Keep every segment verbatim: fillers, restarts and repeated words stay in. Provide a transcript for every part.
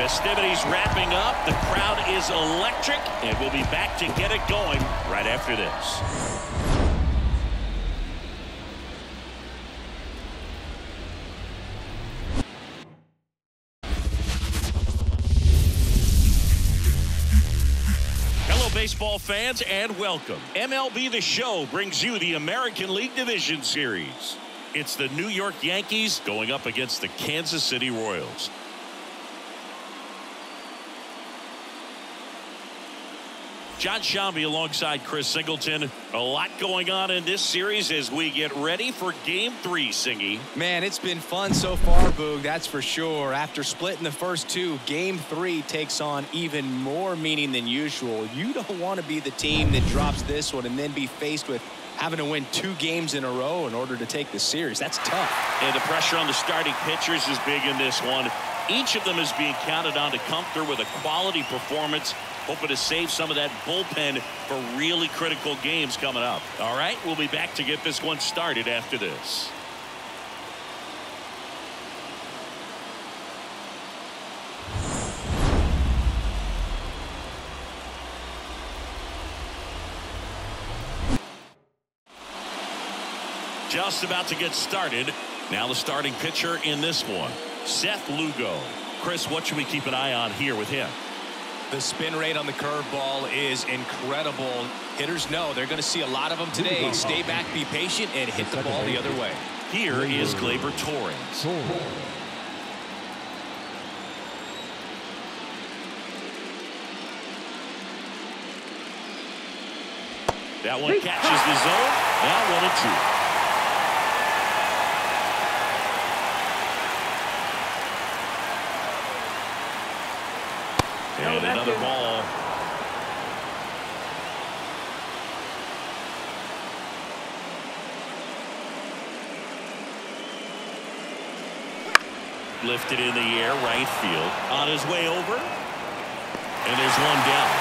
Festivities wrapping up. The crowd is electric, and we'll be back to get it going right after this. Baseball fans, and welcome. M L B The Show brings you the American League Division Series. It's the New York Yankees going up against the Kansas City Royals. John Shambi alongside Chris Singleton. A lot going on in this series as we get ready for game three, Singy. Man, it's been fun so far, Boog, that's for sure. After splitting the first two, game three takes on even more meaning than usual. You don't want to be the team that drops this one and then be faced with having to win two games in a row in order to take the series. That's tough. And the pressure on the starting pitchers is big in this one. Each of them is being counted on to come through with a quality performance, hoping to save some of that bullpen for really critical games coming up. All right, we'll be back to get this one started after this. Just about to get started. Now the starting pitcher in this one, Seth Lugo. Chris, what should we keep an eye on here with him? The spin rate on the curveball is incredible. Hitters know they're going to see a lot of them today. Stay back, be patient, and hit the ball the other way. Here is Gleyber Torres. That one catches the zone. Now one and two. And another ball. Lifted in the air, right field. On his way over. And there's one down.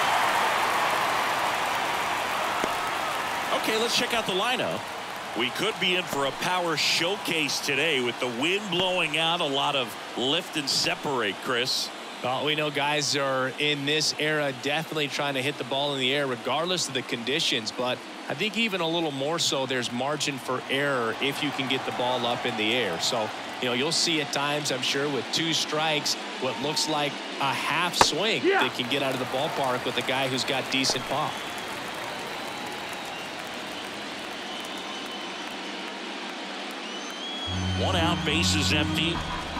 Okay, let's check out the lineup. We could be in for a power showcase today with the wind blowing out. A lot of lift and separate, Chris. Well, we know guys are in this era definitely trying to hit the ball in the air regardless of the conditions, but I think even a little more so there's margin for error if you can get the ball up in the air. So, you know, you'll see at times, I'm sure, with two strikes, what looks like a half swing yeah. that can get out of the ballpark with a guy who's got decent pop. One out, base is empty.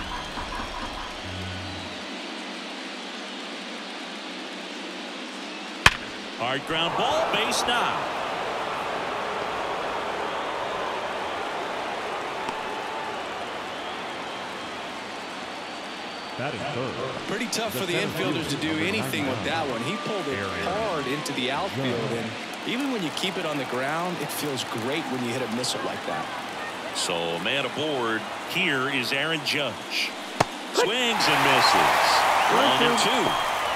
Hard ground ball, base now. That is third. Pretty tough for the infielders to do anything with that one. He pulled it hard into the outfield, and even when you keep it on the ground, it feels great when you hit a missile like that. So, man aboard. Here is Aaron Judge. Swings and misses. One and two.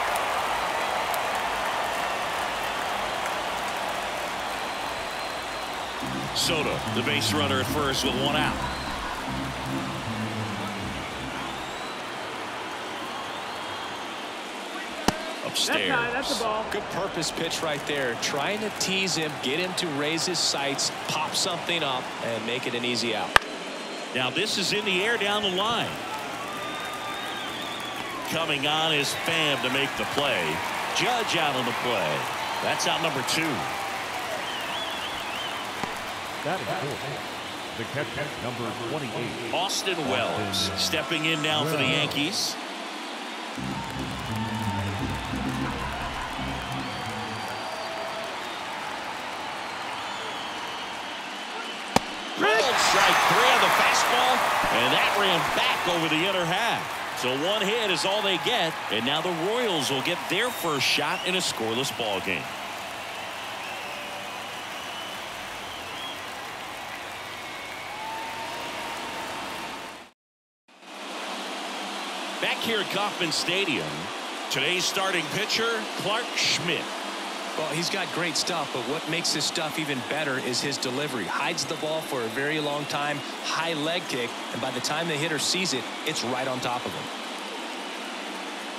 Soto, the base runner at first with one out. Upstairs. That's, that's the ball. Good purpose pitch right there. Trying to tease him, get him to raise his sights, pop something up, and make it an easy out. Now this is in the air down the line. Coming on is Pham to make the play. Judge out on the play. That's out number two. That is four. The catcher, number twenty-eight. Austin Wells stepping in now for the Yankees. Rolled strike three on the fastball, and that ran back over the other half. So one hit is all they get, and now the Royals will get their first shot in a scoreless ball game. Back here at Kauffman Stadium, today's starting pitcher, Clarke Schmidt. Well, he's got great stuff, but what makes his stuff even better is his delivery. Hides the ball for a very long time, high leg kick, and by the time the hitter sees it, it's right on top of him.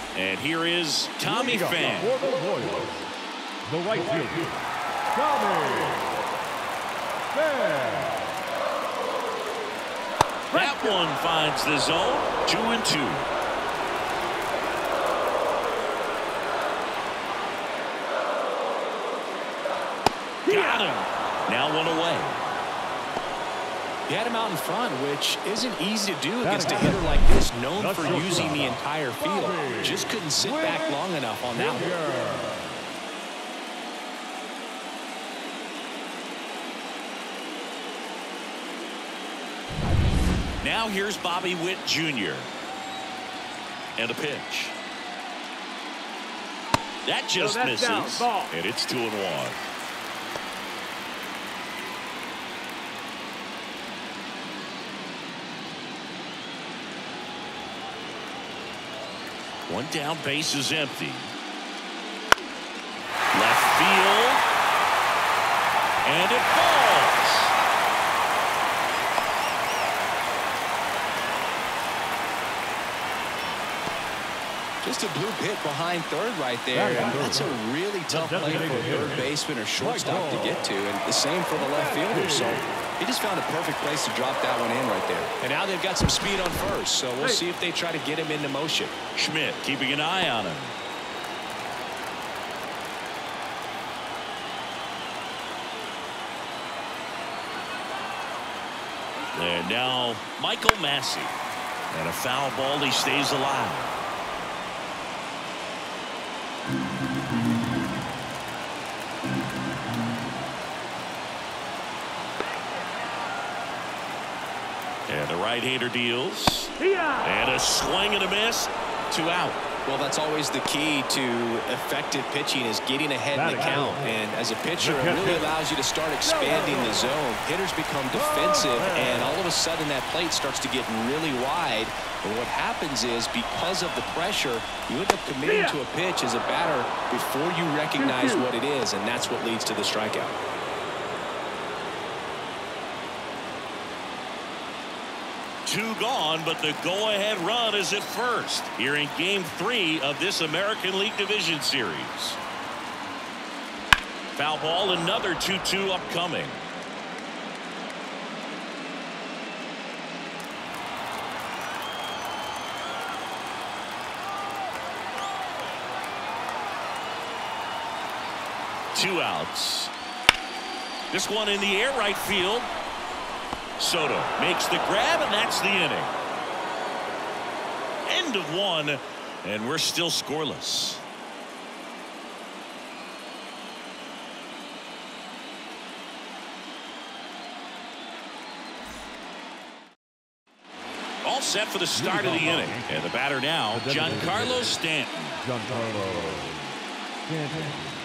And here is Tommy Pham. For the Royals, the right fielder, Tommy Pham. That one finds the zone. Two and two. Got him. Now one away. He had him out in front, which isn't easy to do against a hitter like this, known for using the entire field. Just couldn't sit back long enough on that one. Now here's Bobby Witt Junior And a pitch. That just so misses. Down, and it's two and one. One down, base is empty. Left field. And it falls. Just a blue pit behind third right there, and that's a really tough play for a third baseman or shortstop to get to, and the same for the left fielder. So he just found a perfect place to drop that one in right there. And now they've got some speed on first, so we'll see if they try to get him into motion. Schmidt keeping an eye on him. And now Michael Massey. And a foul ball, he stays alive. And the right-hander deals. And a swing and a miss. Two out. Well, that's always the key to effective pitching, is getting ahead in the count. And as a pitcher, it really allows you to start expanding the zone. Hitters become defensive, and all of a sudden that plate starts to get really wide. But what happens is, because of the pressure, you end up committing to a pitch as a batter before you recognize what it is, and that's what leads to the strikeout. Two gone, but the go-ahead run is at first here in game three of this American League Division Series. Foul ball, another two two upcoming. Two outs. This one in the air, right field. Soto makes the grab, and that's the inning. End of one, and we're still scoreless. All set for the start of the inning. And the batter now, Giancarlo Stanton. Giancarlo Stanton.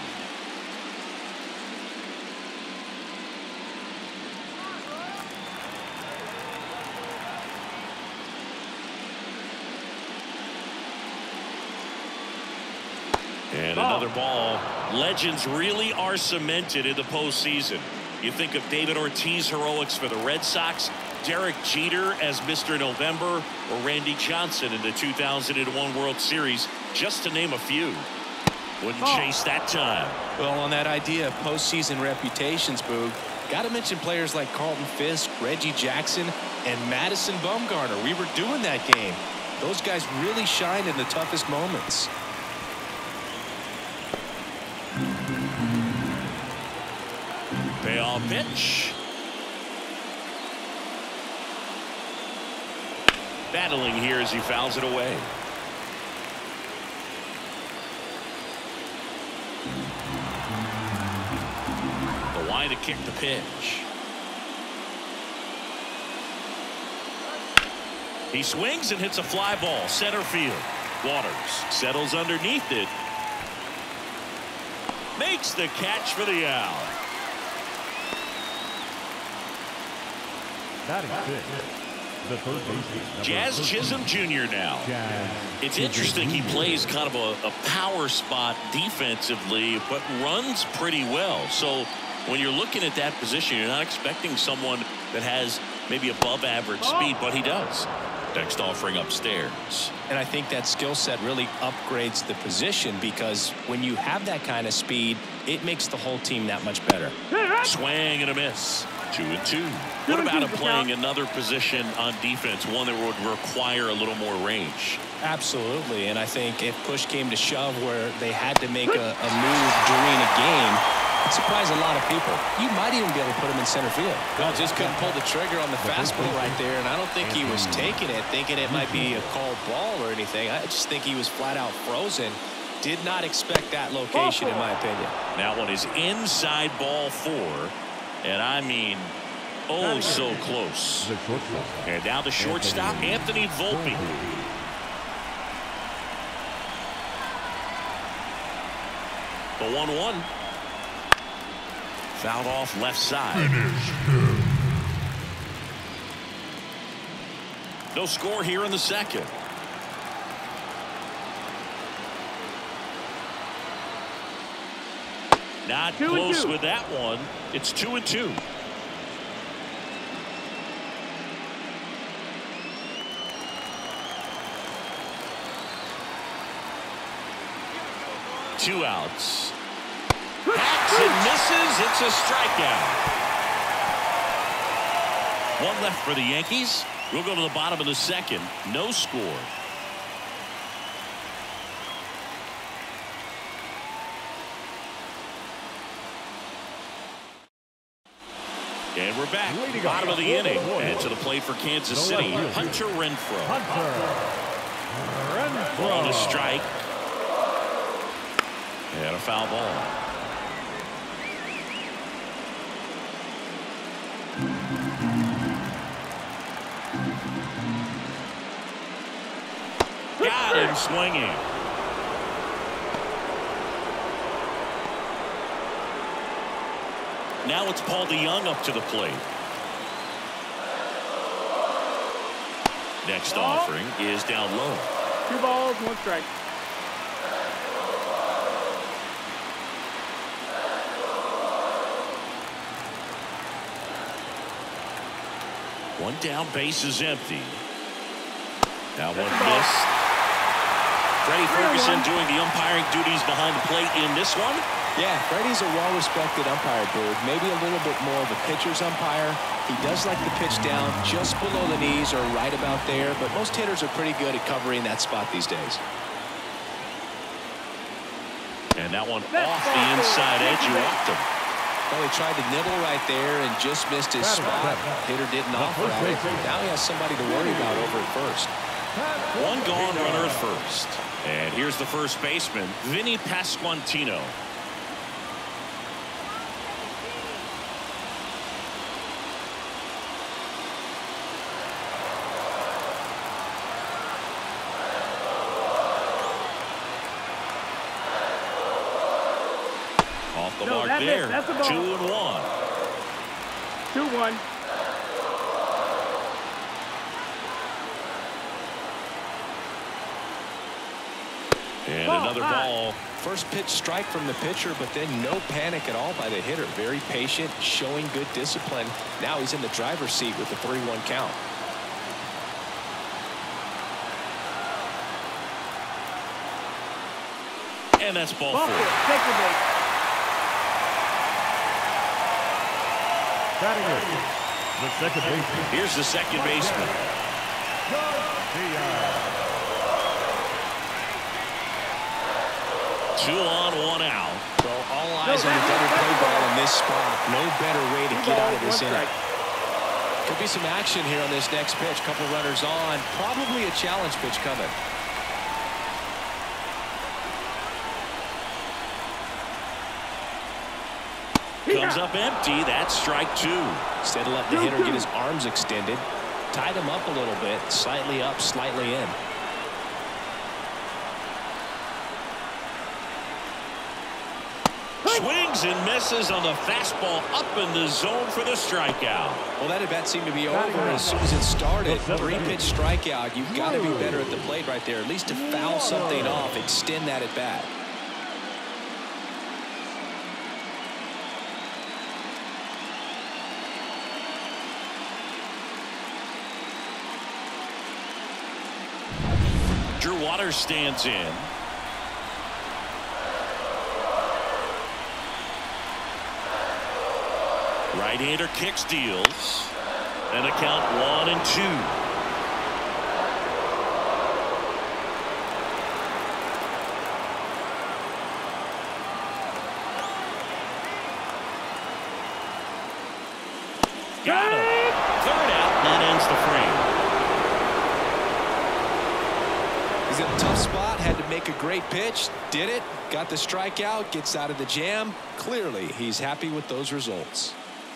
And another ball. Legends really are cemented in the postseason. You think of David Ortiz heroics for the Red Sox, Derek Jeter as Mister November, or Randy Johnson in the two thousand one World Series, just to name a few. Wouldn't chase that time. Well, on that idea of postseason reputations, Boog, got to mention players like Carlton Fisk, Reggie Jackson, and Madison Bumgarner. We were doing that game. Those guys really shined in the toughest moments. Payoff pitch. Battling here as he fouls it away. The line to kick the pitch. He swings and hits a fly ball center field. Waters settles underneath it. Makes the catch for the out. Batting fifth, the third baseman, Jazz Chisholm Junior now. Jazz It's interesting, he plays kind of a, a power spot defensively, but runs pretty well. So when you're looking at that position, you're not expecting someone that has maybe above average speed, but he does. Next offering upstairs. And I think that skill set really upgrades the position, because when you have that kind of speed, it makes the whole team that much better. Swing and a miss. Two and two. What about him playing another position on defense, one that would require a little more range? Absolutely. And I think if push came to shove where they had to make a, a move during a game, it surprised a lot of people. You might even be able to put him in center field. Well, just couldn't pull the trigger on the fastball right there, and I don't think he was taking it, thinking it might be a called ball or anything. I just think he was flat out frozen. Did not expect that location, in my opinion. That one is inside ball four, and I mean, oh, so close. And now the shortstop, Anthony Volpe. The one one. Fouled off left side. No score here in the second. Not close with that one. It's two and two. Two outs. Hacks and misses. It's a strikeout. One left for the Yankees. We'll go to the bottom of the second. No score. And we're back. Bottom of the inning. And to the plate for Kansas City, Hunter Renfroe. Hunter Renfroe. On a strike. And a foul ball. Got him swinging. Now it's Paul DeJong up to the plate. Next offering is down low. Two balls, one strike. One down, base is empty. Now one missed. Freddie Ferguson doing the umpiring duties behind the plate in this one. Yeah, Freddie's a well-respected umpire, Bird. Maybe a little bit more of a pitcher's umpire. He does like the pitch down just below the knees or right about there, but most hitters are pretty good at covering that spot these days. And that one off the inside edge. You walked him. Well, he tried to nibble right there and just missed his spot. Hitter didn't offer at it. Now he has somebody to worry about over at first. One gone, runner at first. And here's the first baseman, Vinny Pasquantino. Off the No, mark that's it. there. That's the ball. Two and one. Two one. And Ball, another high. ball. First pitch strike from the pitcher, but then no panic at all by the hitter. Very patient, showing good discipline. Now he's in the driver's seat with the three one count. And that's ball Ball four. four. Take the bait. Batting it. The second baseman. Here's the second baseman. Garcia. Two on, one out. Well, all eyes on the double play ball in this spot. No better way to Two get out balls, of this one inning. strike. Could be some action here on this next pitch. Couple runners on. Probably a challenge pitch coming. Comes up empty. That's strike two. Instead of letting the hitter get his arms extended, tied him up a little bit. Slightly up, slightly in. Swings and misses on the fastball up in the zone for the strikeout. Well, that at bat seemed to be over as soon as it started. Three-pitch strikeout. You've got to be better at the plate right there, at least to foul something off, extend that at bat. Drew Waters stands in. Right-hander kicks, deals. And a count one and two. Got him. Third out. That ends the frame. He's in a tough spot. Had to make a great pitch. Did it. Got the strikeout. Gets out of the jam. Clearly, he's happy with those results.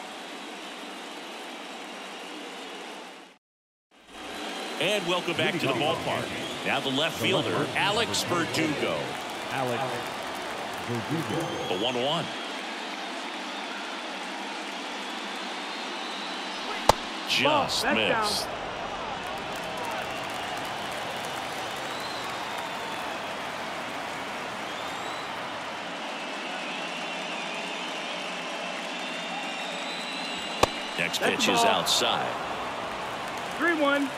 And welcome back to the ballpark. Now the left fielder, Alex Verdugo. Alex Verdugo. The one one. Just Ball, missed. down. Next That's pitch the is ball. outside. three one.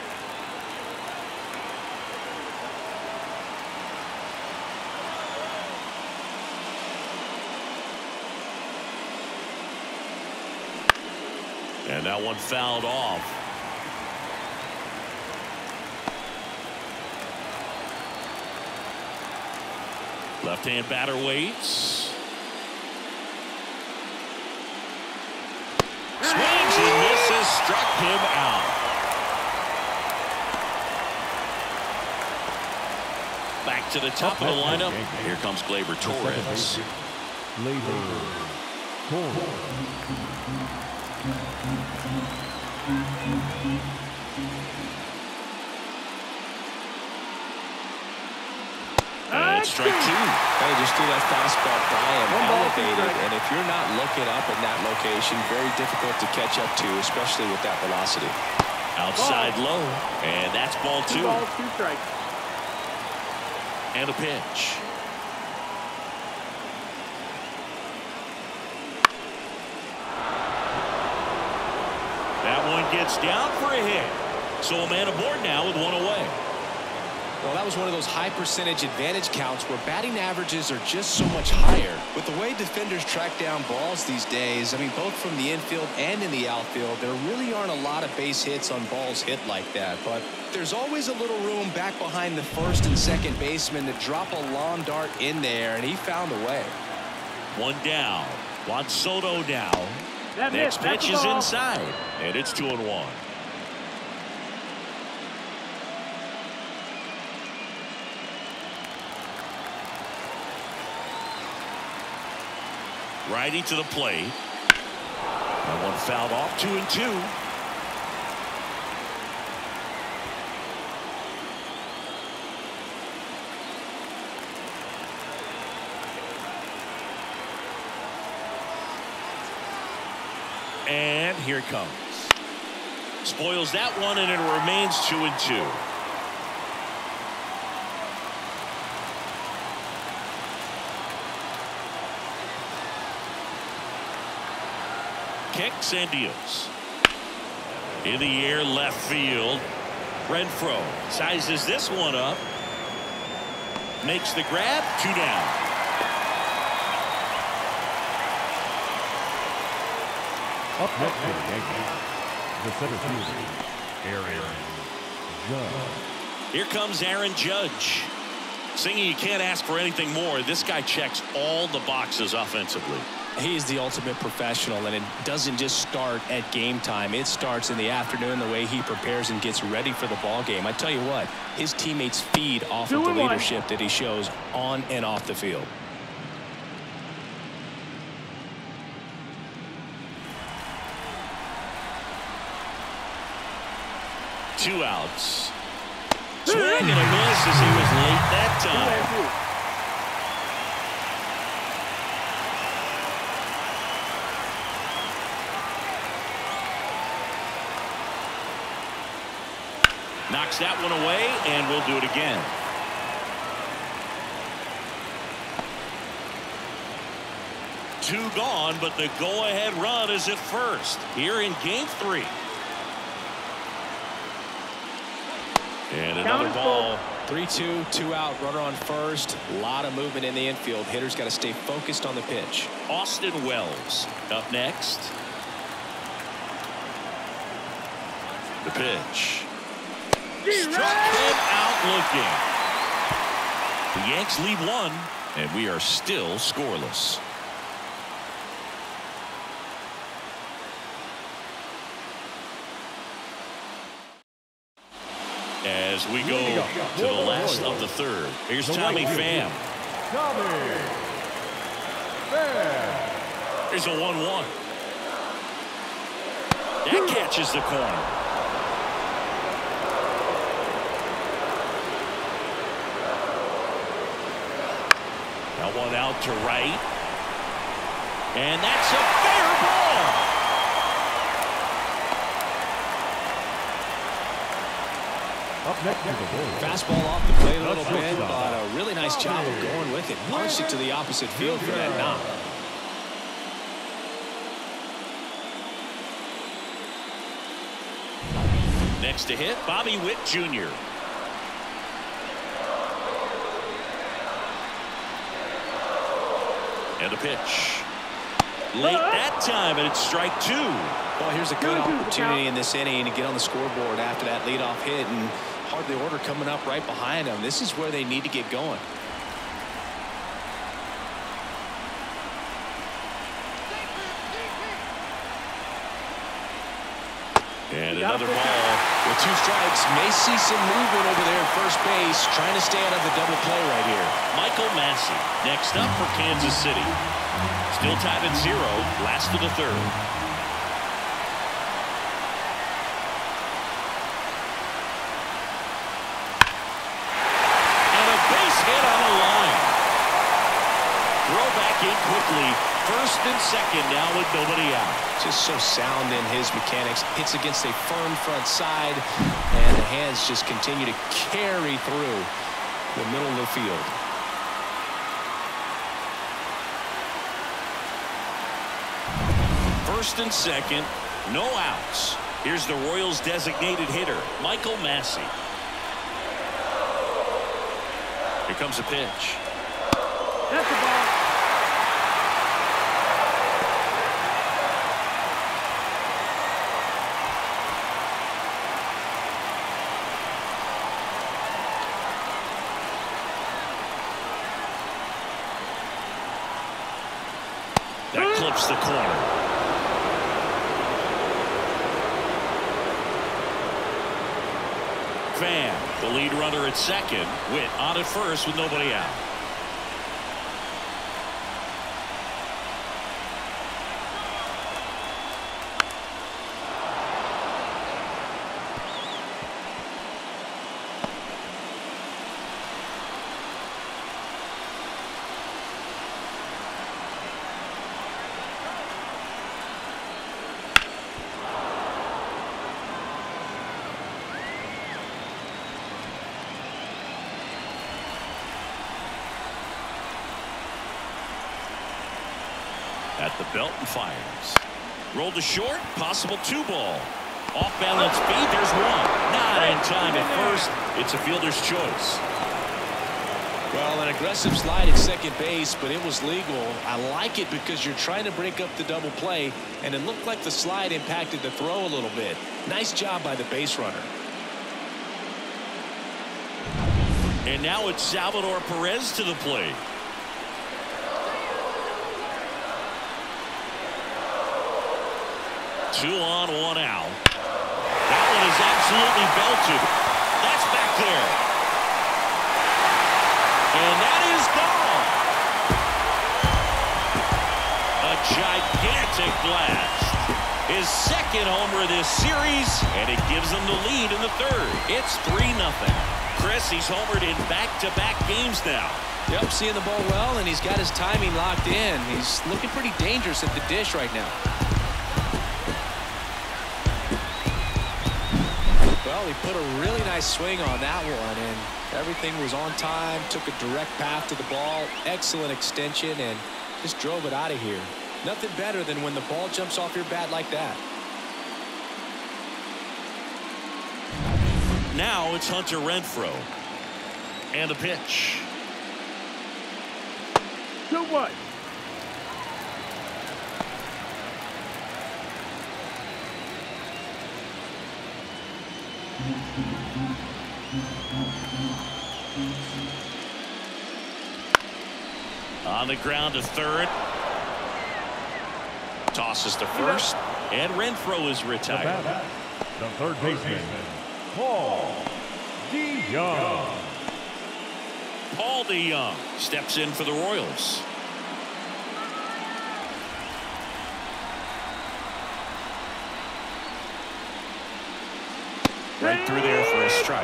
And that one fouled off. Left-hand batter waits. Swings and misses, struck him out. Back to the top of the lineup. Here comes Gleyber Torres. Gleyber Torres. And strike two. Hey, just threw that fastball by him, One ball, two elevated, strikes. and if you're not looking up in that location, very difficult to catch up to, especially with that velocity. Outside low. And that's ball Two two. balls, two strikes. And a pitch. That one gets down for a hit. So a man aboard now with one away. Well, that was one of those high percentage advantage counts where batting averages are just so much higher. With the way defenders track down balls these days, I mean, both from the infield and in the outfield, there really aren't a lot of base hits on balls hit like that. But there's always a little room back behind the first and second baseman to drop a lawn dart in there, and he found a way. One down. Juan Soto now. That Next missed. That's pitch the is ball. inside. And it's two and one. Righty to the plate. That one fouled off. Two and two. And here it comes. Spoils that one, and it remains two and two. Kicks and deals. In the air, left field. Renfroe sizes this one up. Makes the grab. Two down. Up next for the Yankees, the center fielder, Aaron Judge. Here comes Aaron Judge. Singing, you can't ask for anything more. This guy checks all the boxes offensively. He's the ultimate professional, and it doesn't just start at game time. It starts in the afternoon, the way he prepares and gets ready for the ball game. I tell you what, his teammates feed off Two of the and one. leadership that he shows on and off the field. Two outs. Swing and a miss as he was late that time. Knocks that one away, and we'll do it again. Two gone, but the go-ahead run is at first here in game three. And another Counted ball three two, two out, runner on first. A lot of movement in the infield. Hitters got to stay focused on the pitch. Austin Wells up next. The pitch. Struck him out looking. The Yanks lead one, and we are still scoreless. As we go to the last of the third. Here's Tommy Pham. Tommy Pham. Here's a one one. That catches the corner. Now one out to right. And that's a fair ball. Up next is the ball. Fastball off the plate a little bit, but a really nice job of going with it. Punched it to the opposite field for that knock. Next to hit, Bobby Witt Junior And a pitch. Late that time, and it's strike two. Well, here's a good opportunity in this inning to get on the scoreboard after that leadoff hit, and hardly order coming up right behind them. This is where they need to get going. And another ball. With two strikes, may see some movement over there at first base, trying to stay out of the double play right here. Michael Massey next up for Kansas City. Still tied at zero, last of the third. And a base hit on the line. Throw back in quickly. First and second now with nobody out. Just so sound in his mechanics. Hits against a firm front side, and the hands just continue to carry through the middle of the field. First and second, no outs. Here's the Royals designated hitter, Michael Massey. Here comes a pitch. That's the ball. That clips the corner. Pham, the lead runner at second. Witt on at first with nobody out. At the belt and fires. Rolled to short, possible two ball. Off balance speed, there's one. Not in time at first. It's a fielder's choice. Well, an aggressive slide at second base, but it was legal. I like it because you're trying to break up the double play, and it looked like the slide impacted the throw a little bit. Nice job by the base runner. And now it's Salvador Perez to the plate. Two on, one out. That one is absolutely belted. That's back there. And that is gone. A gigantic blast. His second homer this series, and it gives them the lead in the third. It's three nothing. Chris, he's homered in back-to-back games now. Yep, seeing the ball well, and he's got his timing locked in. He's looking pretty dangerous at the dish right now. Well, he put a really nice swing on that one, and everything was on time, took a direct path to the ball, excellent extension, and just drove it out of here. Nothing better than when the ball jumps off your bat like that. Now it's Hunter Renfroe. And the pitch. Two one. On the ground to third. Tosses to first. And Renfroe is retired. The third baseman, Paul DeJong. Paul DeJong steps in for the Royals. Right through there for a strike.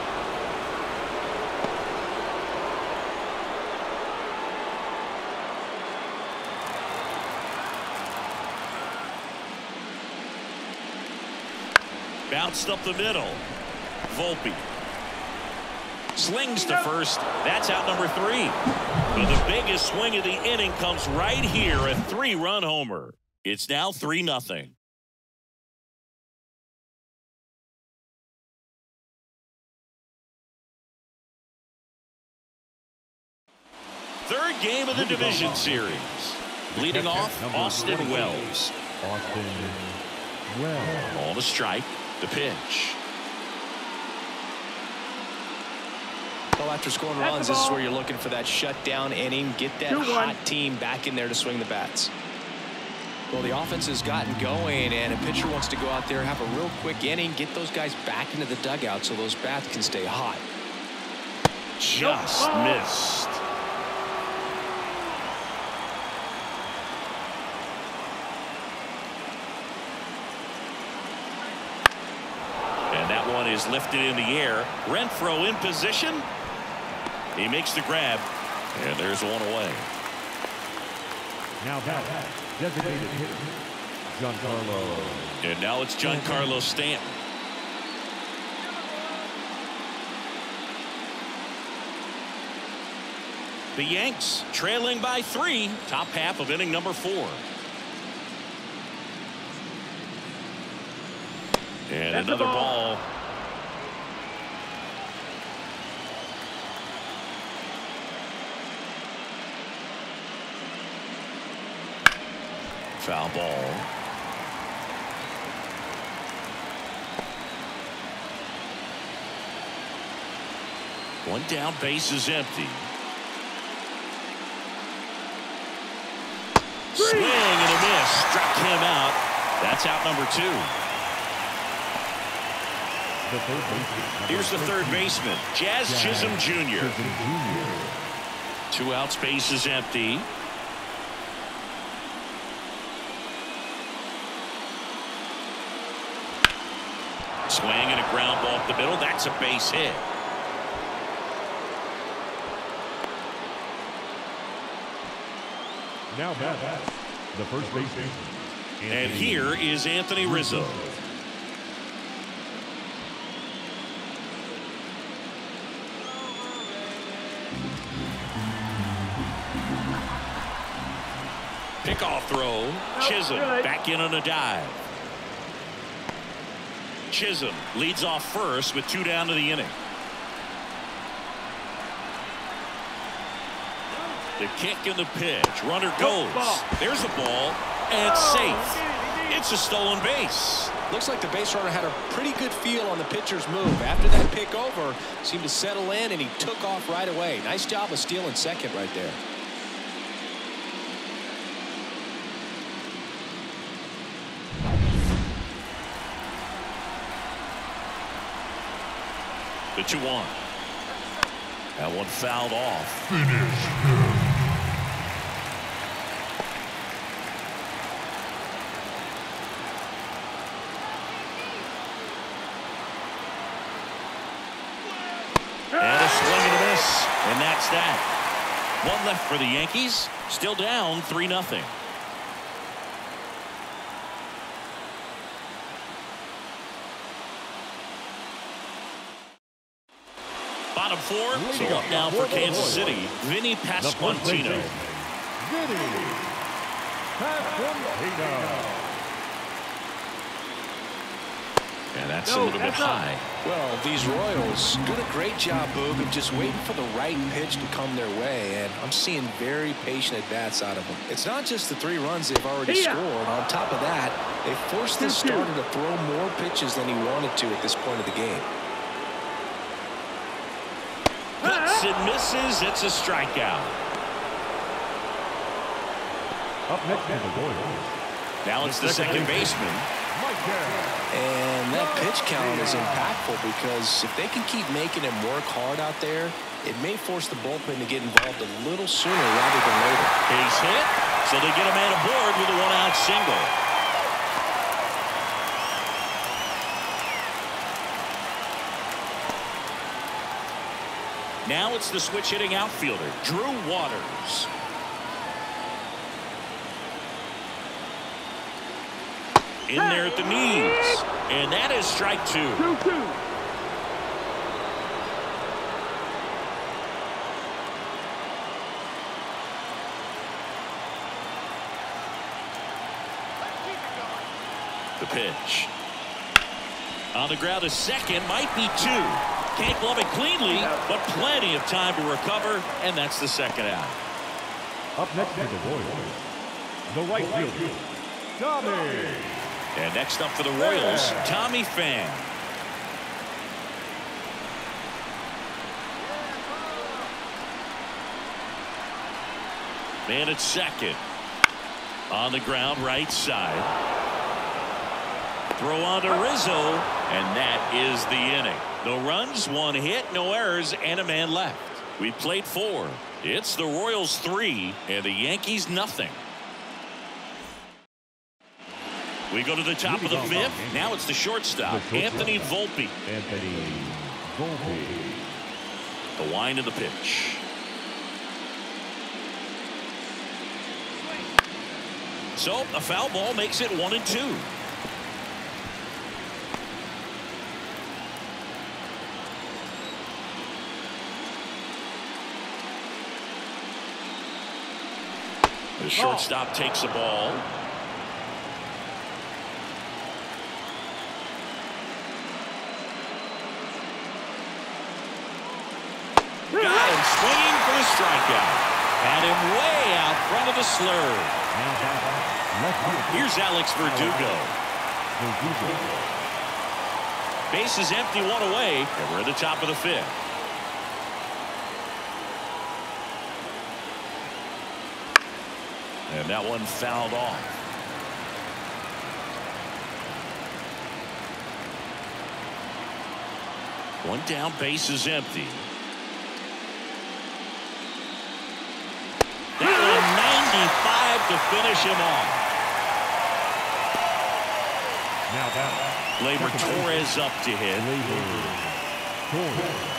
Bounced up the middle. Volpe slings to first. That's out number three. But the biggest swing of the inning comes right here, a three-run homer. It's now three nothing. Third game of the division series. Leading off, Austin Wells. Austin Wells. On a strike. The pitch. Well, after scoring runs, this is where you're looking for that shutdown inning. Get that hot team back in there to swing the bats. Well, the offense has gotten going, and a pitcher wants to go out there, have a real quick inning, get those guys back into the dugout so those bats can stay hot. Just missed. And that one is lifted in the air. Renfroe in position. He makes the grab, and there's one away. Now that designated hitter, Giancarlo. And now it's Giancarlo Stanton. The Yanks trailing by three, top half of inning number four. And That's another ball. ball. Foul ball. One down, base is empty. Swing and a miss. Struck him out. That's out number two. The third baseman. Here's the third baseman, Jazz Chisholm Junior Two outs, base is empty. Swing and a ground ball up the middle. That's a base hit. Now back, the first baseman. And here is Anthony Rizzo. Pickoff throw. Chisholm back in on a dive. Chisholm leads off first with two down to the inning. The kick and the pitch. Runner goes. There's the ball. And it's safe. It's a stolen base. Looks like the base runner had a pretty good feel on the pitcher's move. After that pick over, seemed to settle in, and he took off right away. Nice job of stealing second right there. The two one. That one fouled off. And a swing and a miss. And that's that. One left for the Yankees. Still down three nothing. Bottom four. So up now for Kansas City, Vinny Pasquantino. Vinny Pasquantino. And That's a No, little bit that's up. high. Well, these Royals doing a great job, Boog, of just waiting for the right pitch to come their way, and I'm seeing very patient at-bats out of them. It's not just the three runs they've already Yeah. scored. On top of that, they forced the starter to throw more pitches than he wanted to at this point of the game. Cuts and misses. It's a strikeout. Up next is the Royals. Now it's the second baseman. And that pitch count is impactful because if they can keep making him work hard out there, it may force the bullpen to get involved a little sooner rather than later. Base hit, so they get a man aboard with a one-out single. Now it's the switch-hitting outfielder, Drew Waters. In there at the knees. And that is strike two. two two. The pitch. On the ground, a second, might be two. Can't glove it cleanly, but plenty of time to recover, and that's the second out. Up next is the Royals. The right fielder, Tommy. And next up for the Royals, Tommy Pham. Man at second. On the ground, right side. Throw on to Rizzo, and that is the inning. No runs, one hit, no errors, and a man left. We played four. It's the Royals three, and the Yankees nothing. We go to the top of the fifth. Now it's the shortstop, Anthony Volpe. Anthony Volpe. The wind of the pitch. So a foul ball makes it one and two. The shortstop takes the ball. Got him swinging for the strikeout. Had him way out front of the slurve. Here's Alex Verdugo. Base is empty, one away, and we're at the top of the fifth. And that one fouled off. One down, base is empty. That one ninety-five to finish him off. Now that Gleyber Torres up to hit. Torres.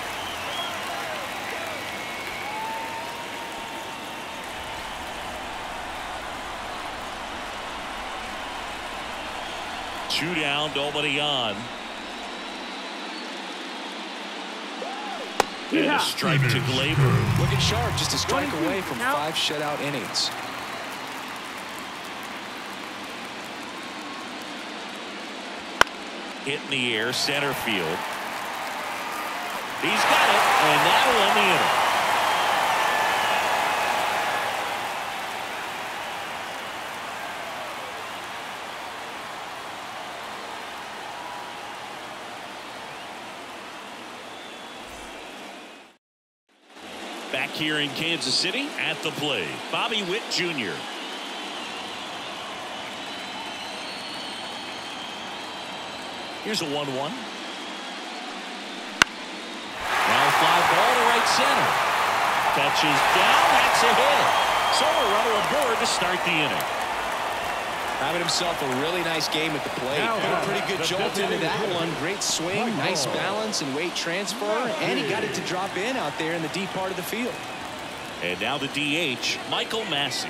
Two down, nobody on. And a strike to Gleyber. Looking sharp, just a strike away from five shutout innings. Hit in the air, center field. He's got it, and that'll end the inning. Back here in Kansas City at the plate, Bobby Witt Junior Here's a one one. Now fly ball to right center. Touches down. That's a hit. So a runner aboard to start the inning. Having himself a really nice game at the plate. Put a pretty good jolt into that one. Great swing, nice balance and weight transfer, and he got it to drop in out there in the deep part of the field. And now the D H, Michael Massey.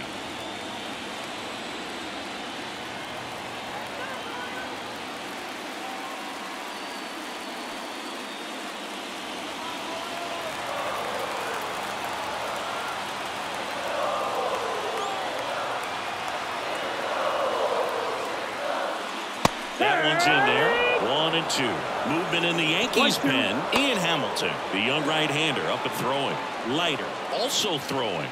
That one's in there. one and two. Movement in the Yankees pen. Ian Hamilton, the young right-hander, up and throwing. Leiter also throwing.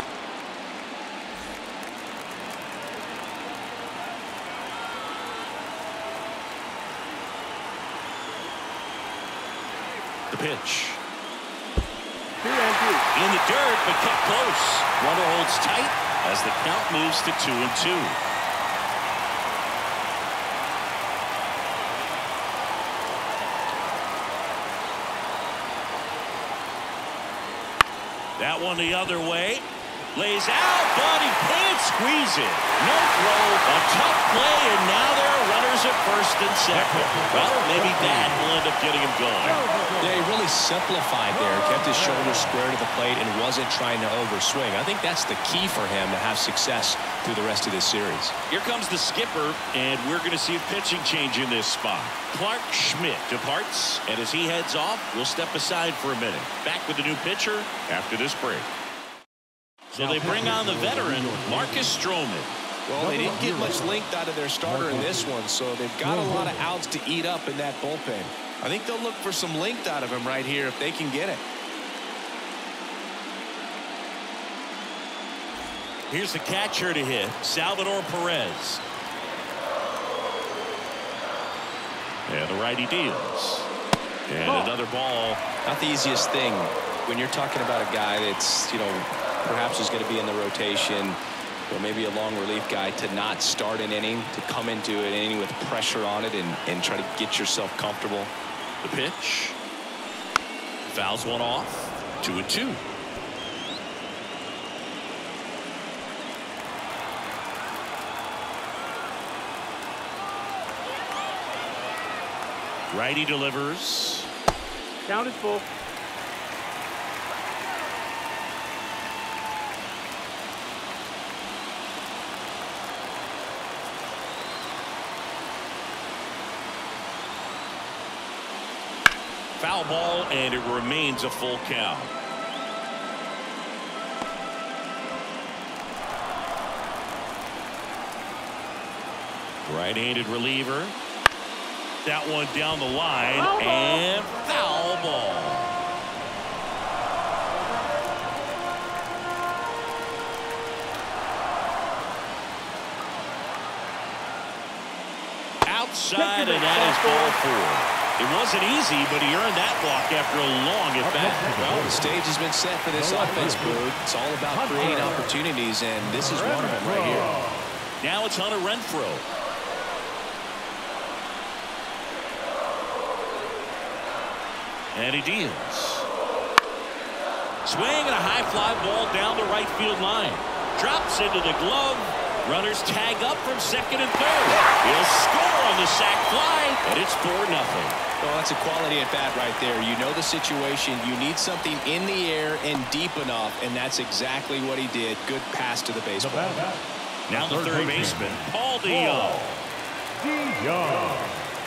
The pitch. In the dirt, but kept close. Runner holds tight as the count moves to two and two. That one the other way. Lays out, but he can't squeeze it. No throw, a tough play, and now there are runners at first and second. Well, maybe that will end up getting him going. Yeah, he really simplified there. Kept his shoulders square to the plate and wasn't trying to overswing. I think that's the key for him to have success through the rest of this series. Here comes the skipper, and we're going to see a pitching change in this spot. Clark Schmidt departs, and as he heads off, we'll step aside for a minute. Back with the new pitcher after this break. So they bring on the veteran, Marcus Stroman. Well, they didn't get much length out of their starter in this one, so they've got a lot of outs to eat up in that bullpen. I think they'll look for some length out of him right here if they can get it. Here's the catcher to hit, Salvador Perez. And the righty deals. And another ball. Not the easiest thing when you're talking about a guy that's, you know, perhaps is going to be in the rotation, or maybe a long relief guy, to not start an inning, to come into an inning with pressure on it and, and try to get yourself comfortable. The pitch. Fouls one off. Two and two. Righty delivers. Count is full. Foul ball, and it remains a full count. Right-handed reliever. That one down the line, foul and foul ball. Outside, and that is ball four. It wasn't easy, but he earned that block after a long at bat. Well, the stage has been set for this offense, Boog. It's all about creating opportunities, and this is one of them right here. Now it's Hunter Renfroe. And he deals. Swing and a high fly ball down the right field line. Drops into the glove. Runners tag up from second and third. He'll score on the sac fly, and it's four nothing. Well, that's a quality at bat right there. You know the situation. You need something in the air and deep enough, and that's exactly what he did. Good pass to the baseball. Now the third baseman, Paul DeYoung. DeYoung.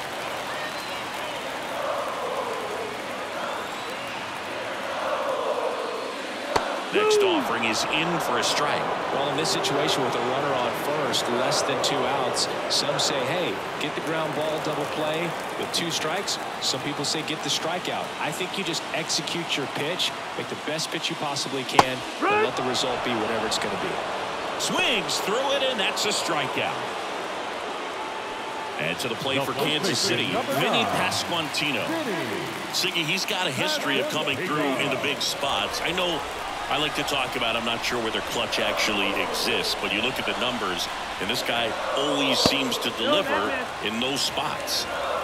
Next offering is in for a strike. Well, in this situation with a runner on first, less than two outs, some say, hey, get the ground ball double play with two strikes. Some people say get the strikeout. I think you just execute your pitch, make the best pitch you possibly can, and let the result be whatever it's going to be. Swings through it, and that's a strikeout. And to the plate for Kansas City, Vinny Pasquantino. Siggy, he's got a history of coming through in the big spots. I know I like to talk about, I'm not sure whether clutch actually exists, but you look at the numbers, and this guy always seems to deliver in those spots.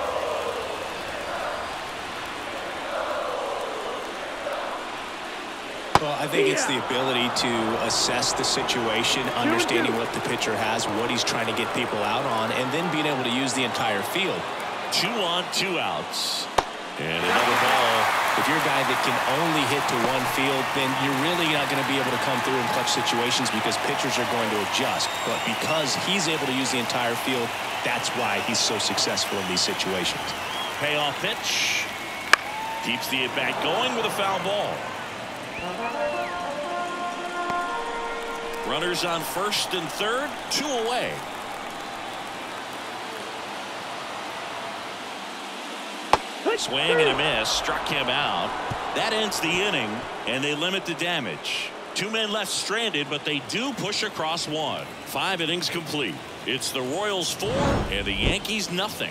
Well, I think it's the ability to assess the situation, understanding what the pitcher has, what he's trying to get people out on, and then being able to use the entire field. Two on, two outs. And another ball. If you're a guy that can only hit to one field, then you're really not going to be able to come through in clutch situations because pitchers are going to adjust. But because he's able to use the entire field, that's why he's so successful in these situations. Payoff pitch. Keeps the at-bat going with a foul ball. Runners on first and third, two away. Swing and a miss. Struck him out. That ends the inning, and they limit the damage. Two men left stranded, but they do push across one. Five innings complete. It's the Royals four and the Yankees nothing.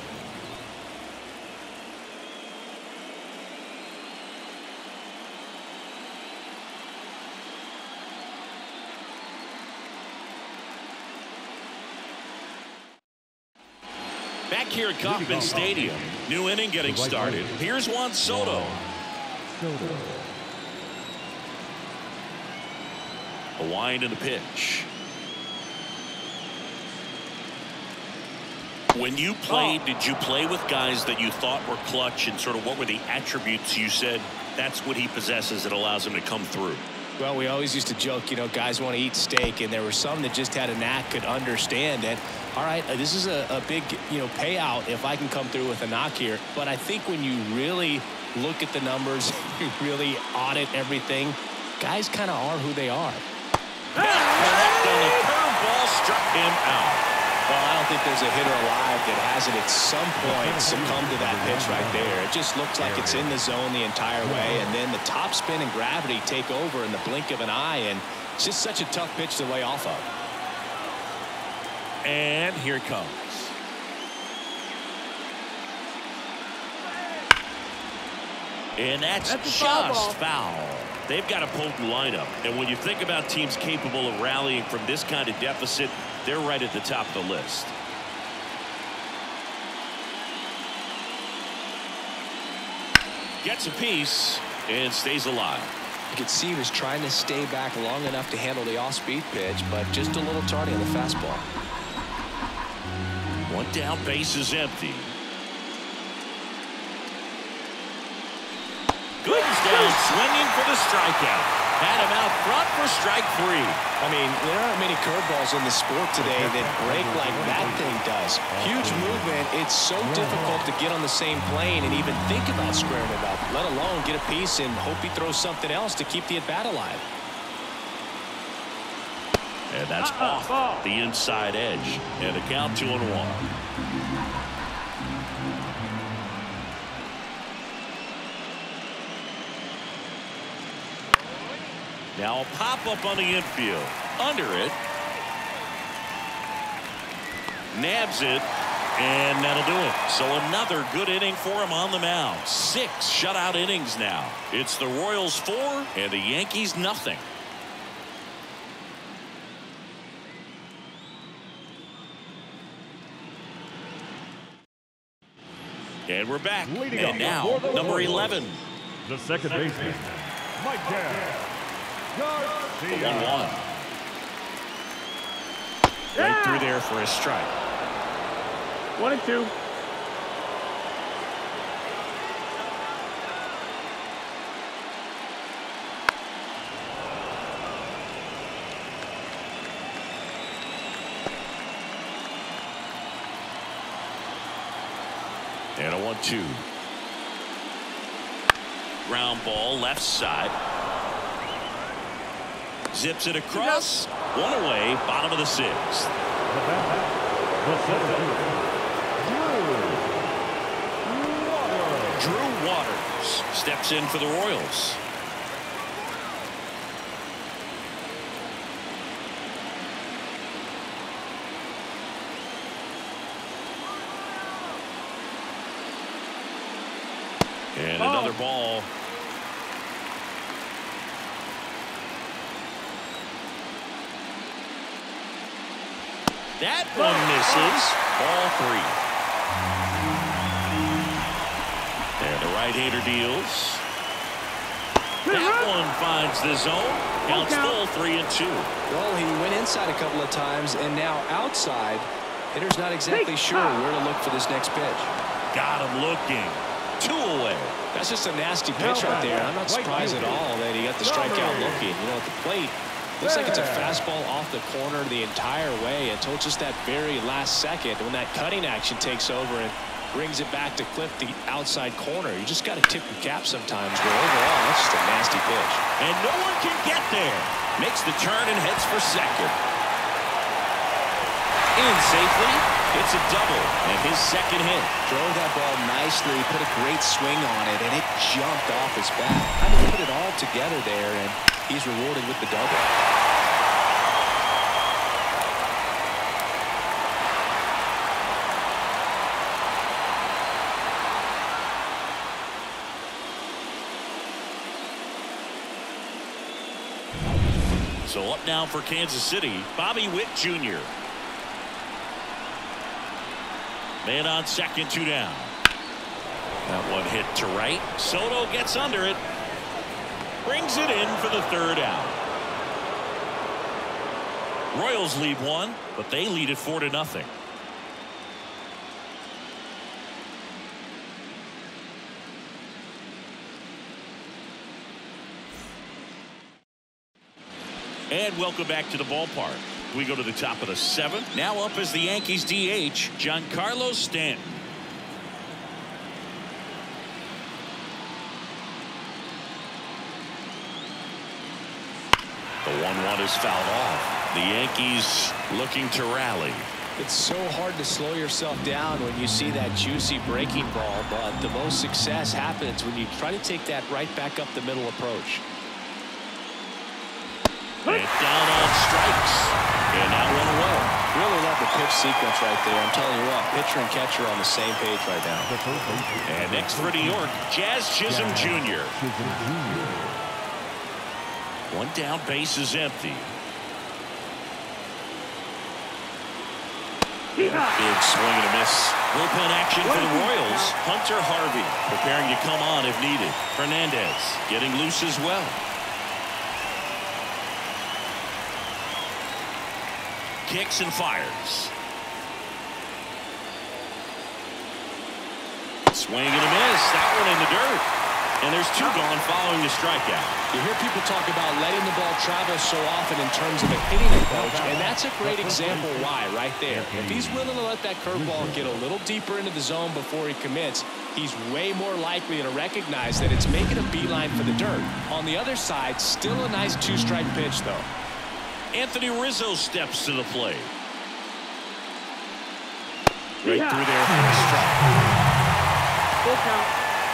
Back here at Kauffman Stadium, new inning getting started. Here's Juan Soto. A wind and a pitch. When you played, did you play with guys that you thought were clutch, and sort of what were the attributes you said that's what he possesses that allows him to come through? Well, we always used to joke, you know, guys want to eat steak, and there were some that just had a knack, could understand that, all right, this is a, a big, you know, payout if I can come through with a knock here. But I think when you really look at the numbers, you really audit everything, guys kind of are who they are. The curveball struck him out. Well, I don't think there's a hitter alive that hasn't at some point succumbed to that pitch right there. It just looks like it's in the zone the entire way, and then the top spin and gravity take over in the blink of an eye, and it's just such a tough pitch to lay off of. And here it comes. And that's, that's just foul. They've got a potent lineup, and when you think about teams capable of rallying from this kind of deficit, they're right at the top of the list. Gets a piece and stays alive. You could see he was trying to stay back long enough to handle the off-speed pitch, but just a little tardy on the fastball. One down, base is empty. Gooden's down, swinging for the strikeout. Had him out front for strike three. I mean, there aren't many curveballs in the sport today that break like that thing does. Huge movement. It's so difficult to get on the same plane and even think about squaring it up, let alone get a piece and hope he throws something else to keep the at-bat alive. And that's off the inside edge. And a count two and one. Now a pop-up on the infield. Under it. Nabs it. And that'll do it. So another good inning for him on the mound. Six shutout innings now. It's the Royals four and the Yankees nothing. And we're back. Leading and now, number eleven. The second baseman, Mike Garcia. The one one. Right through there for a strike. One and two. And a one two. Ground ball left side. Zips it across. One away, bottom of the sixth. Drew Waters steps in for the Royals. And ball. Another ball. That one misses. Ball three. And the right-hander deals. That one finds the zone. Counts full, three and two. Well, he went inside a couple of times, and now outside. Hitter's not exactly sure where to look for this next pitch. Got him looking. Two away. That's just a nasty pitch right there. I'm not surprised at all that he got the strikeout looking. You know, at the plate, looks like it's a fastball off the corner the entire way until just that very last second when that cutting action takes over and brings it back to clip the outside corner. You just got to tip your cap sometimes, but overall, that's just a nasty pitch. And no one can get there. Makes the turn and heads for second. in safely. It's a double and his second hit. Drove that ball nicely, put a great swing on it, and it jumped off his bat. I mean, put it all together there, and he's rewarded with the double. So up now for Kansas City, Bobby Witt Junior Man on second, two down. That one hit to right. Soto gets under it. Brings it in for the third out. Royals lead one, but they lead it four to nothing. And welcome back to the ballpark. We go to the top of the seventh. Now up is the Yankees D H, Giancarlo Stanton. The one one is fouled off. The Yankees looking to rally. It's so hard to slow yourself down when you see that juicy breaking ball, but the most success happens when you try to take that right back up the middle approach. And down on strikes. And now run away. Really love the pitch sequence right there. I'm telling you what, pitcher and catcher are on the same page right now. And next for New York, Jazz Chisholm Junior One down, base is empty. Big swing and a miss. Bullpen action for the Royals. Hunter Harvey preparing to come on if needed. Fernandez getting loose as well. Kicks and fires. Swing and a miss. That one in the dirt. And there's two gone following the strikeout. You hear people talk about letting the ball travel so often in terms of a hitting approach, and that's a great example why right there. If he's willing to let that curveball get a little deeper into the zone before he commits, he's way more likely to recognize that it's making a beeline for the dirt. On the other side, still a nice two-strike pitch, though. Anthony Rizzo steps to the plate. Right through there for a strike. Full count.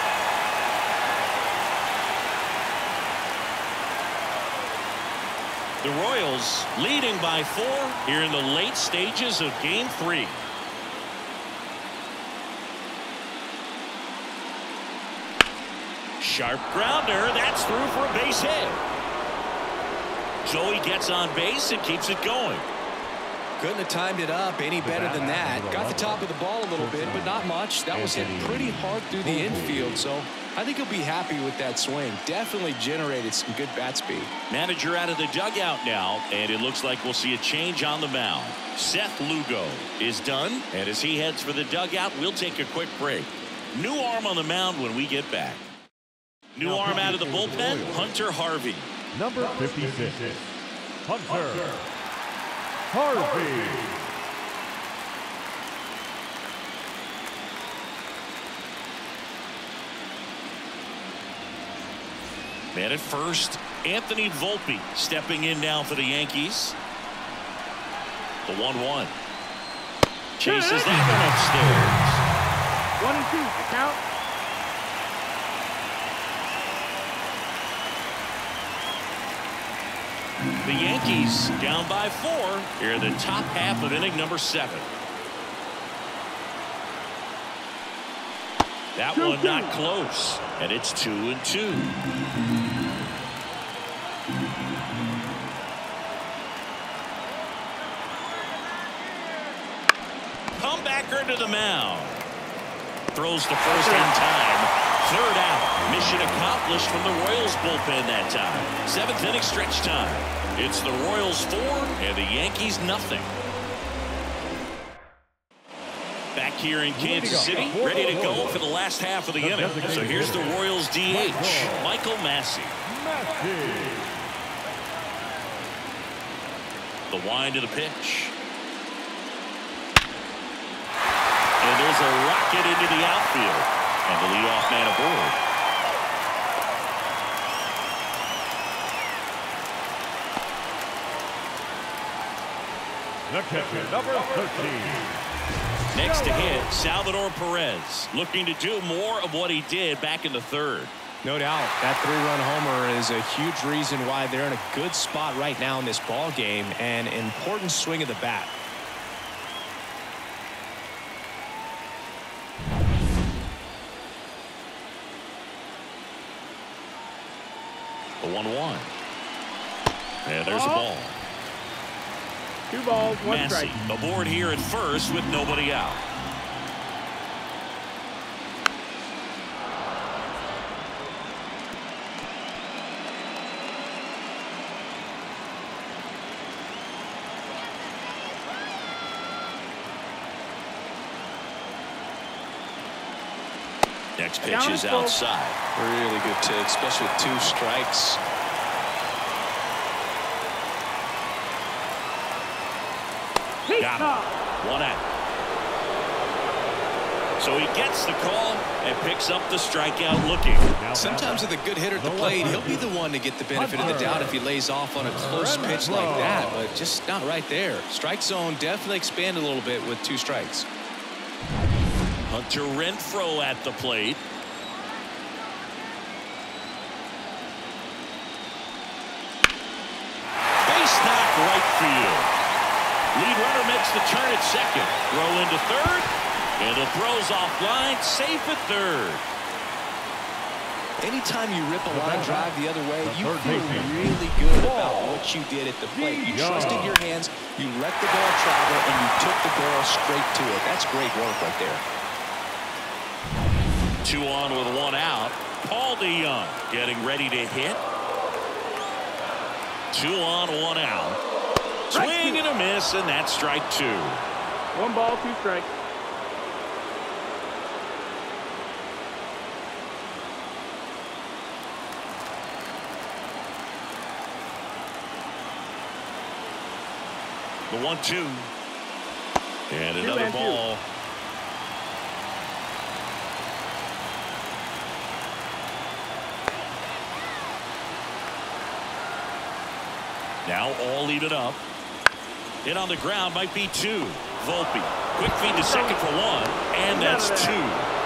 The Royals leading by four here in the late stages of game three. Sharp grounder. That's through for a base hit. Joey gets on base and keeps it going. Couldn't have timed it up any better than that. Got the top of the ball a little bit, but not much. That was hit pretty hard through the infield, so I think he'll be happy with that swing. Definitely generated some good bat speed. Manager out of the dugout now, and it looks like we'll see a change on the mound. Seth Lugo is done, and as he heads for the dugout, we'll take a quick break. New arm on the mound when we get back. New arm out of the bullpen, Hunter Harvey. Number fifty-six, Hunter Harvey. Man at first, Anthony Volpe stepping in now for the Yankees. The one one. Chases that one upstairs. One and two, the count. The Yankees down by four here in the top half of inning number seven. That two, one two. Not close, and it's two and two. Comebacker to the mound. Throws to first in time. Third out. Mission accomplished from the Royals bullpen that time. Seventh inning stretch time. It's the Royals four and the Yankees nothing. Back here in Kansas City, ready to go for the last half of the inning. So here's the Royals D H, Michael Massey. The wind of the pitch. And there's a rocket into the outfield. And the leadoff man aboard. The catcher, number thirteen. Next to hit, Salvador Perez, looking to do more of what he did back in the third. No doubt that three-run homer is a huge reason why they're in a good spot right now in this ball game, and an important swing of the bat. The one one. And there's a ball. Two balls, one Massey strike. aboard here at first with nobody out. Next pitch is outside. Really good take, especially with two strikes. Got him. One out. So he gets the call and picks up the strikeout looking. Sometimes with a good hitter at the plate, he'll be the one to get the benefit of the doubt if he lays off on a close pitch like that, but just not right there. Strike zone definitely expanded a little bit with two strikes. Hunter Renfroe at the plate. Base knock right field. Lead runner makes the turn at second. Throw into third. And the throw's offline. Safe at third. Anytime you rip a line drive the other way, you feel really good about what you did at the plate. You trusted your hands, you let the ball travel, and you took the barrel straight to it. That's great work right there. Two on with one out. Paul DeJong getting ready to hit. Two on, one out. Swing and a miss, and that's strike two. One ball, two strikes. The one two. And Two another and ball. Two. Now all even up. Hit on the ground might be two. Volpe. Quick feed to second for one. And that's two.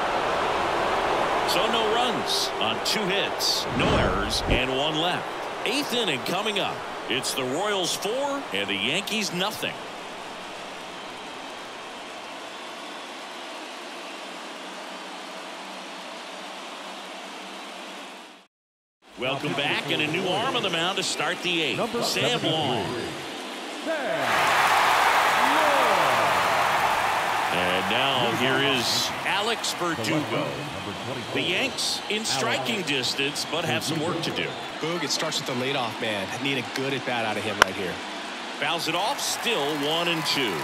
So no runs on two hits. No errors and one left. Eighth inning coming up. It's the Royals four and the Yankees nothing. Welcome back, and a new arm on the mound to start the eighth. Sam Long. And now here is Alex Verdugo. The Yanks in striking distance, but have some work to do. Boog, it starts with the leadoff man. Need a good at bat out of him right here. Fouls it off, still one and two.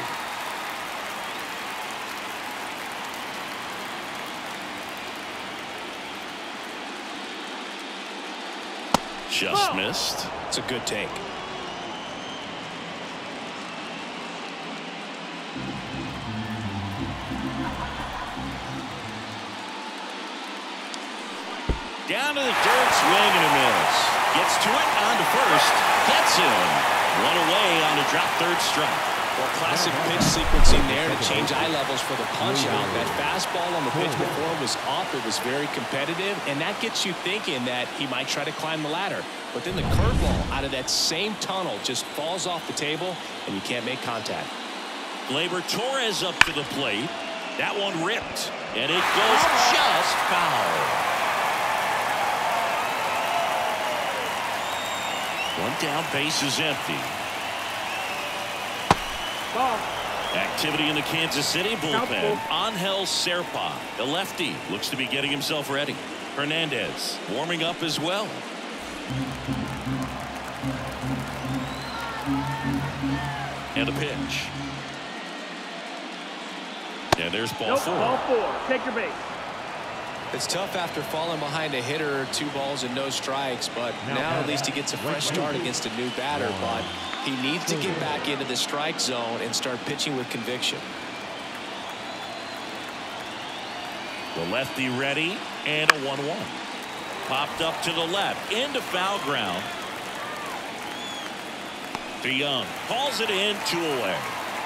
Just missed. It's a good take. Down to the dirt, swing and a miss. Gets to it, on to first. Gets him. One away on a drop third strike. Well, classic pitch sequencing there to change eye levels for the punch out. That fastball on the pitch before was up. It was very competitive, and that gets you thinking that he might try to climb the ladder. But then the curveball out of that same tunnel just falls off the table, and you can't make contact. Gleyber Torres up to the plate. That one ripped, and it goes just foul. One down, base is empty. Ball. Activity in the Kansas City bullpen. Angel Serpa, the lefty, looks to be getting himself ready. Hernandez warming up as well. And a pitch. And there's ball Nope, four. ball four. Take your base. It's tough after falling behind a hitter, two balls and no strikes, but now at least he gets a fresh start against a new batter. But he needs to get back into the strike zone and start pitching with conviction. The lefty ready, and a one one. Popped up to the left, into foul ground. DeJong calls it in, two away.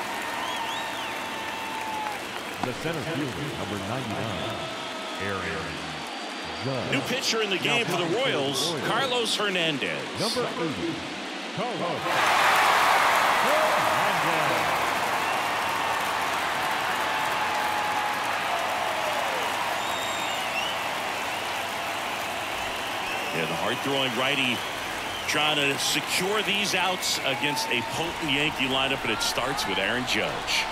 The center fielder, number ninety-nine, Aaron Judge. New pitcher in the game for the Royals, Carlos Hernandez. Number eighty, Carlos Hernandez. Yeah, the hard-throwing righty trying to secure these outs against a potent Yankee lineup, and it starts with Aaron Judge.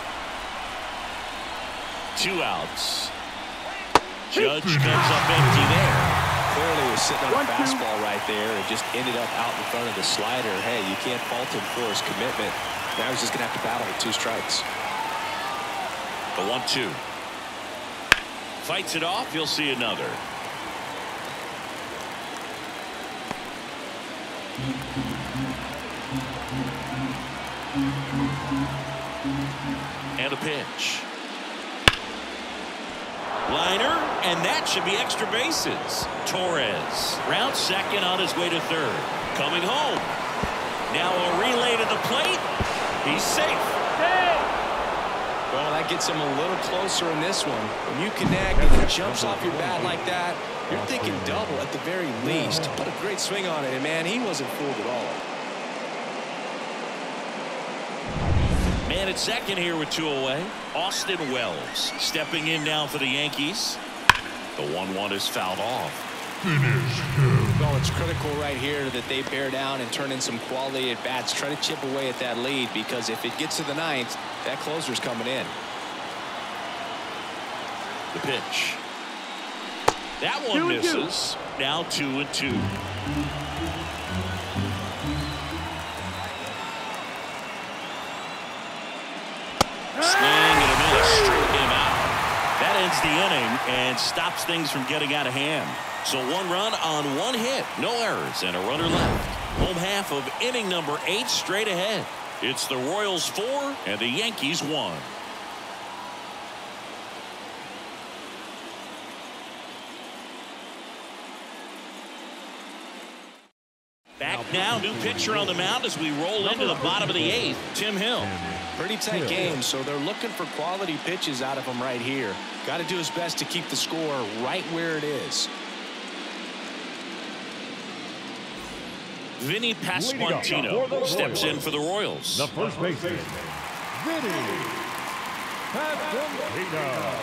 Two outs. Judge comes up empty there. Clearly was sitting on a One, two. fastball right there and just ended up out in front of the slider. Hey, you can't fault him for his commitment. Now he's just going to have to battle with two strikes. The one two. Fights it off. You'll see another. And a pitch. Liner, and that should be extra bases. Torres rounds second on his way to third. Coming home. Now a relay to the plate. He's safe. Hey! Well, that gets him a little closer in this one. When you connect and it jumps off your bat like that, you're thinking double at the very least. Put a great swing on it, and man, he wasn't fooled at all. Man at second here with two away. Austin Wells stepping in now for the Yankees. The one one is fouled off. Well, it's critical right here that they bear down and turn in some quality at bats. Try to chip away at that lead, because if it gets to the ninth, that closer's coming in. The pitch. That one Two and two. misses. Now two and two. Swing and a miss. Strike him out. That ends the inning and stops things from getting out of hand. So one run on one hit. No errors and a runner left. Home half of inning number eight straight ahead. It's the Royals four and the Yankees one. Back now, new pitcher on the mound as we roll into the bottom of the eighth. Tim Hill. Pretty tight game, so they're looking for quality pitches out of him right here. Got to do his best to keep the score right where it is. Vinny Pasquantino steps in for the Royals. The first baseman, Vinny Pasquantino.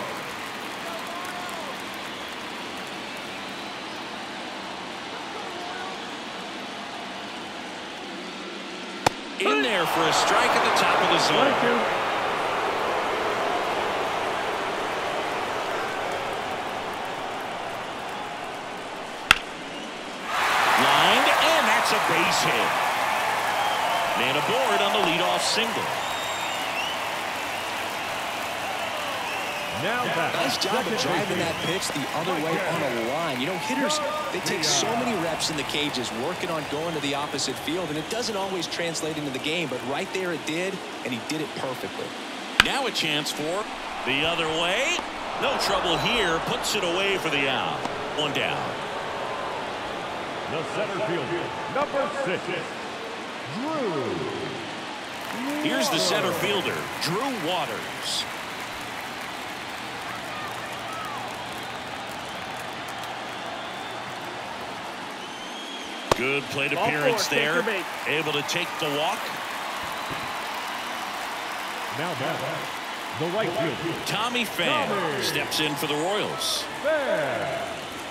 In there for a strike at the top of the zone. One, two. Lined, and that's a base hit. Man aboard on the leadoff single. Now back. Nice job of driving that pitch the other way on a line. You know, hitters, they take so many reps in the cages working on going to the opposite field, and it doesn't always translate into the game, but right there it did, and he did it perfectly. Now a chance for the other way. No trouble here. Puts it away for the out. One down. The center fielder, number six, Drew. Here's the center fielder, Drew Waters. Good plate Ball appearance four, take there. your base. Able to take the walk. Now back. The right fielder, Tommy Pham Tommy. steps in for the Royals. Fair.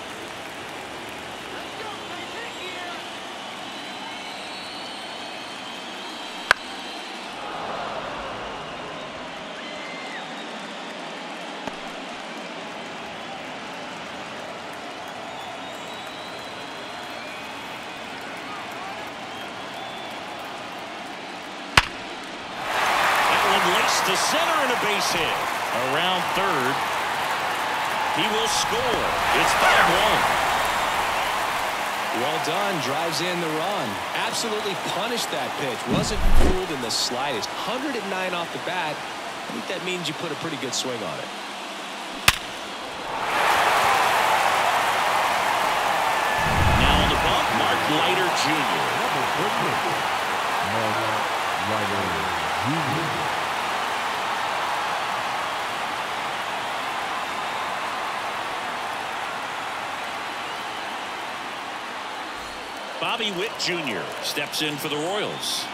To center and a base hit. Around third. He will score. It's five one. Well done. Drives in the run. Absolutely punished that pitch. Wasn't fooled in the slightest. one hundred nine off the bat. I think that means you put a pretty good swing on it. Now on the bump, Mark Leiter Junior Number fifty, Mark Leiter Junior Bobby Witt Junior steps in for the Royals.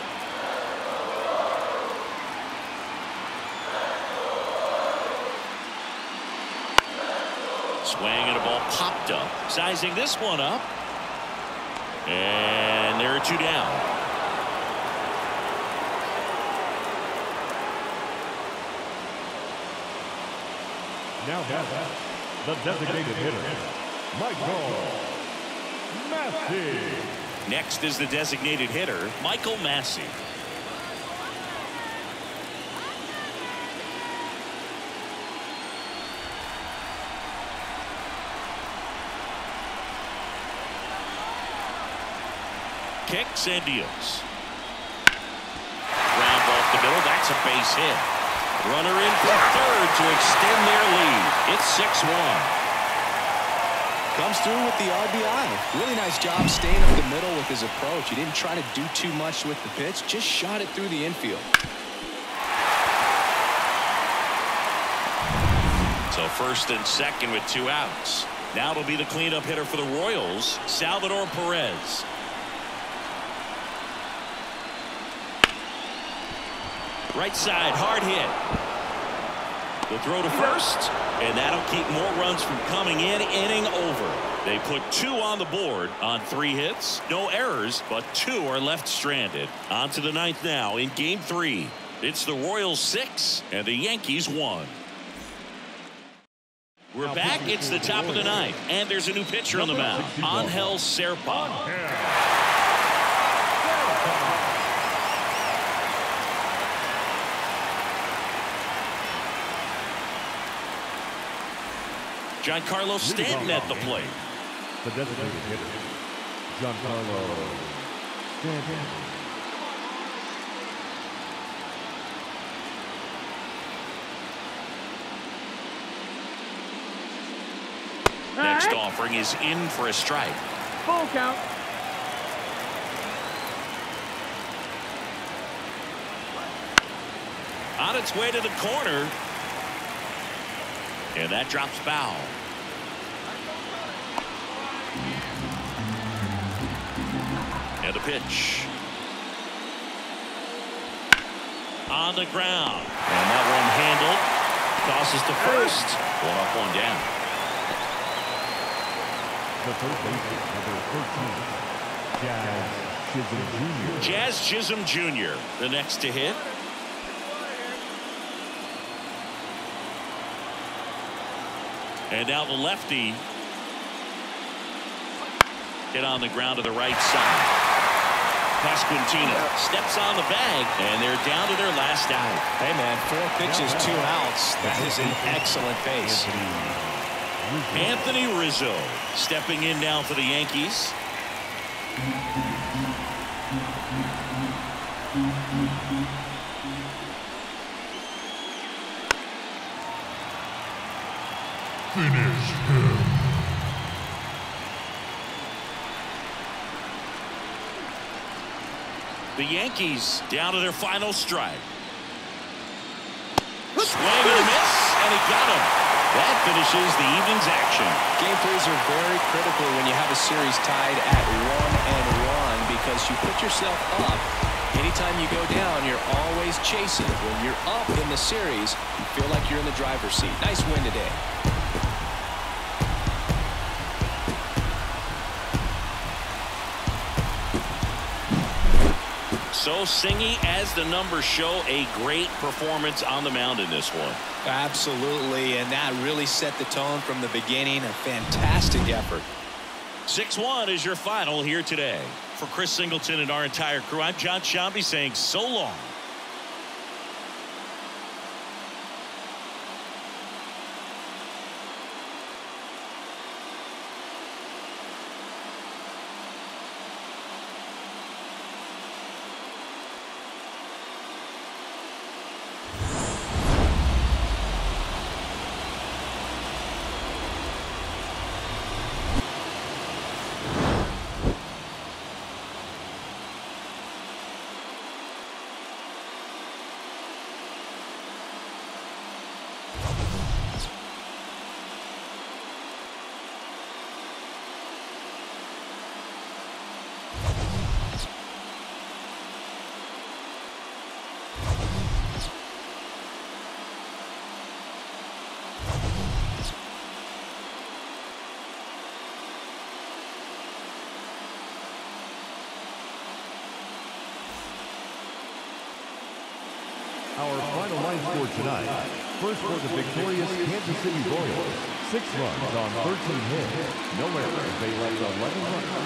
Swing and a ball popped up. Sizing this one up. And there are two down. Now that's the designated hitter, Michael Massey. Next is the designated hitter, Michael Massey. Kicks and deals. Ground off the middle. That's a base hit. Runner in for third to extend their lead. It's six one. Comes through with the R B I. Really nice job staying up the middle with his approach. He didn't try to do too much with the pitch. Just shot it through the infield. So first and second with two outs. Now it'll be the cleanup hitter for the Royals, Salvador Perez. Right side, hard hit. The throw to first, and that'll keep more runs from coming in. Inning over. They put two on the board on three hits. No errors, but two are left stranded. On to the ninth now in game three. It's the Royals six and the Yankees one. We're back. It's the top of the ninth, and there's a new pitcher on the mound, Angel Serpa. Giancarlo Stanton at the plate. The designated hitter, Giancarlo Stanton. Next offering is in for a strike. Full count. On its way to the corner. And that drops foul. And a pitch. On the ground. And that one handled. Tosses to first. One up, one down. The third baseman, number thirteen, Jazz Chisholm Junior Jazz Chisholm Junior the next to hit. And now the lefty. Hit on the ground to the right side. Pasquantino steps on the bag, and they're down to their last out. Hey, man, four pitches, two outs. That is an excellent pace. Anthony Rizzo stepping in now for the Yankees. Finish him. The Yankees down to their final strike. Swing and a miss, and he got him. That finishes the evening's action. Game threes are very critical when you have a series tied at one and one because you put yourself up. Anytime you go down, you're always chasing. When you're up in the series, you feel like you're in the driver's seat. Nice win today. So Singy, as the numbers show, a great performance on the mound in this one. Absolutely, and that really set the tone from the beginning. A fantastic effort. six one is your final here today. For Chris Singleton and our entire crew, I'm John Shambi saying so long. Our final line score tonight. First for the victorious Kansas City Royals. Six runs on thirteen hits. No errors. They left eleven runs.